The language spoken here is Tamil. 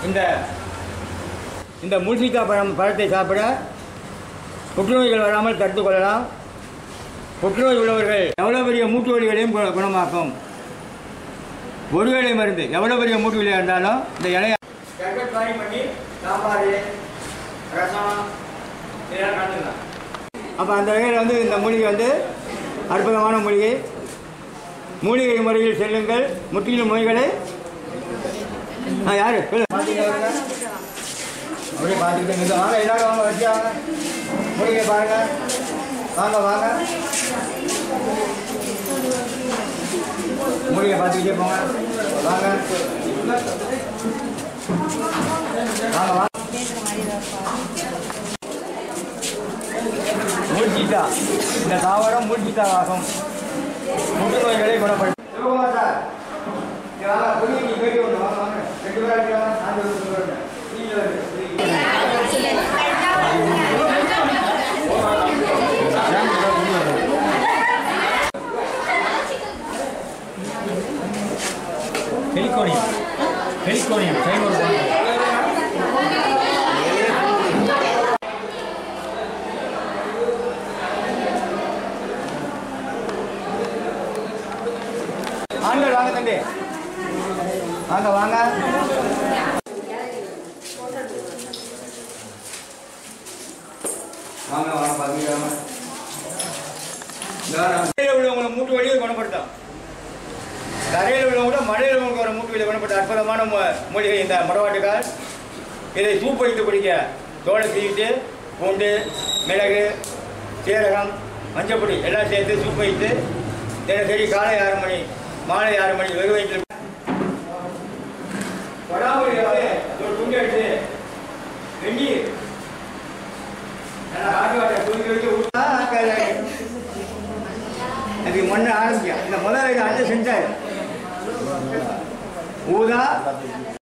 இந்த மூலிகைக்காய் பழத்தை சாப்பிட புற்றுநோய்கள் வராமல் தடுத்துக் கொள்ளலாம். புற்றுநோய் உள்ளவர்கள் எவ்வளோ பெரிய மூட்டு வலிகளையும் குணமாக்கும். ஒரு வேளை மருந்து எவ்வளோ பெரிய மூட்டு வலியாக இருந்தாலும் இந்த இலையை பண்ணி சாப்பாடு ரசம் இதெல்லாம் கலந்துக்கலாம். அப்போ அந்த வகையில் இந்த மூலிகை அற்புதமான மூலிகை. மூலிகை முறையில் செல்லுங்கள், முற்றிலும் நோய்களை யாரு அப்படியே பார்த்துக்கிட்டு வாங்க, எல்லாரும் வாங்க, வச்சு வாங்க, மூலிகை பாருங்க, வாங்க வாங்க, மூலிகை பார்த்துக்கிட்டே போங்க, வாங்க வாங்க வாங்க. மூழ்கிட்டா இந்த தாவரம் மூழ்கிட்டா ஆகும், புற்றுநோய்களை குணப்படுத்தும். ஹெலிகோனியம் ஆண்கள் வாங்க தம்பி, வாங்க வாங்க. வாங்க வாங்க பார்த்துக்கலாம். உள்ளவங்களை மூட்டு வழியை குணப்படுத்தும். தரையில் உள்ளவங்க மழையில் உள்ளவங்க ஒரு மூட்டு வழியை குணப்படுத்த அற்புதமான மூலிகை இந்த மரவாட்டுக்கால். இதை சூப் வைத்து குடிக்க தோலை சீவிட்டு பூண்டு, மிளகு, சீரகம், மஞ்சப்பொடி எல்லாம் சேர்த்து சூப் வைத்து தினசரி காலை 6 மணி மாலை 6 மணி வெறும் வயிற்றில் ஒரு துண்டு எடுத்து வெந்நீர் தூக்கி வச்சு விட்டா அதுக்கு மண்ணு ஆரம்பிக்கும். இந்த முதல்ல அஞ்சு செஞ்சாரு ஊதா